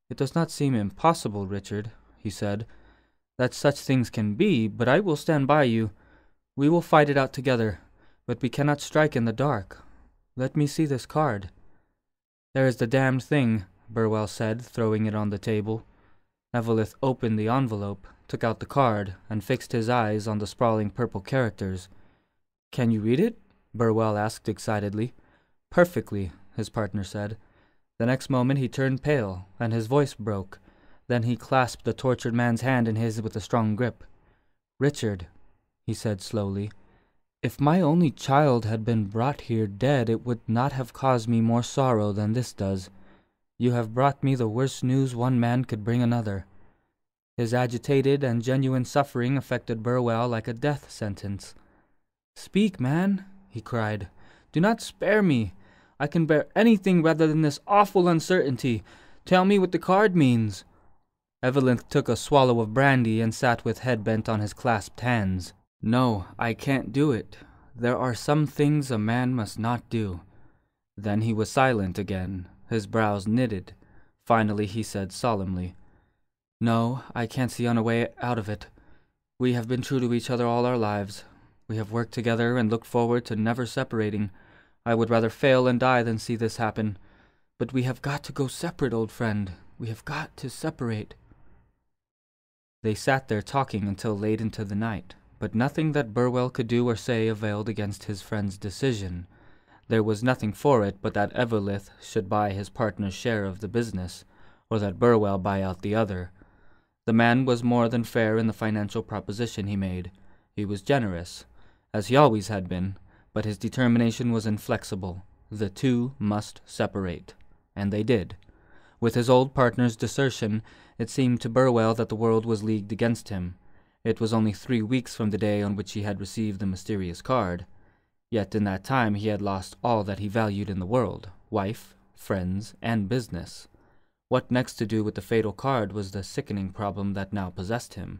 "It does not seem impossible, Richard," he said, "that such things can be, but I will stand by you. We will fight it out together, but we cannot strike in the dark. Let me see this card." "There is the damned thing," Burwell said, throwing it on the table. Evelith opened the envelope, took out the card, and fixed his eyes on the sprawling purple characters. "Can you read it?" Burwell asked excitedly. "Perfectly," his partner said. The next moment he turned pale, and his voice broke. Then he clasped the tortured man's hand in his with a strong grip. "Richard," he said slowly, "if my only child had been brought here dead, it would not have caused me more sorrow than this does. You have brought me the worst news one man could bring another." His agitated and genuine suffering affected Burwell like a death sentence. "Speak, man," he cried. "Do not spare me. I can bear anything rather than this awful uncertainty. Tell me what the card means." Evelyn took a swallow of brandy and sat with head bent on his clasped hands. "No, I can't do it. There are some things a man must not do." Then he was silent again, his brows knitted. Finally he said solemnly, "No, I can't see on a way out of it. We have been true to each other all our lives. We have worked together and looked forward to never separating. I would rather fail and die than see this happen. But we have got to go separate, old friend. We have got to separate." They sat there talking until late into the night, but nothing that Burwell could do or say availed against his friend's decision. There was nothing for it but that Evelith should buy his partner's share of the business, or that Burwell buy out the other. The man was more than fair in the financial proposition he made. He was generous, as he always had been, but his determination was inflexible. The two must separate, and they did. With his old partner's desertion, it seemed to Burwell that the world was leagued against him. It was only 3 weeks from the day on which he had received the mysterious card. Yet in that time he had lost all that he valued in the world, wife, friends, and business. What next to do with the fatal card was the sickening problem that now possessed him.